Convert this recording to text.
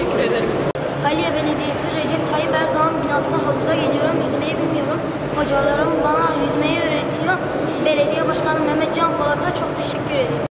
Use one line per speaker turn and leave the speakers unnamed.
teşekkür ederim.
Haliye Belediyesi Recep Tayyip Erdoğan binasına havuza geliyorum. Yüzmeyi bilmiyorum. Hocalarım bana yüzmeyi öğretiyor. Belediye Başkanı Mehmet Can Polat'a çok teşekkür ediyorum.